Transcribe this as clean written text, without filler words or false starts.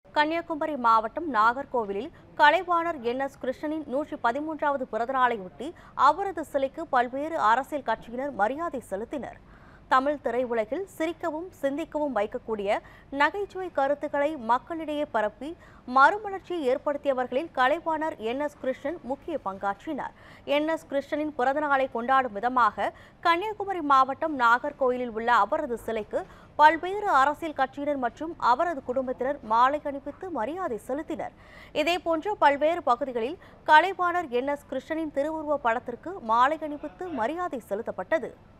கன்னியாகுமரி மாவட்டம் நாகர்கோவிலில் கலைவாணர் கிருஷ்ணனின் 113வது பிறந்தநாளையொட்டி அவரது சிலைக்கு பல்வேறு அரசியல் கட்சியினர் மரியாதை செலுத்தினர். தமிழ் திரையுலகில் சிரிக்கவும் சிந்திக்கவும் வைக்கக்கூடிய நகைச்சுவை கருத்துக்களை மக்களிடையே பரப்பி மறுமலர்ச்சியை ஏற்படுத்தியவர்களில் கலைவாணர் கிருஷ்ணன் முக்கிய பங்காற்றினார். கிருஷ்ணனின் பிறந்தநாளை கொண்டாடும் விதமாக கன்னியாகுமரி மாவட்டம் நாகர்கோவிலில் உள்ள அவரது சிலைக்கு பல்வேறு அரசியல் கட்சியினர் மற்றும் அவரது குடும்பத்தினர் மாலை அணிவித்து மரியாதை செலுத்தினர். இதேபோன்று பல்வேறு பகுதிகளில் கலைவாணர் கிருஷ்ணனின் திருவுருவ படத்திற்கு மாலை அணிவித்து மரியாதை செலுத்தப்பட்டது.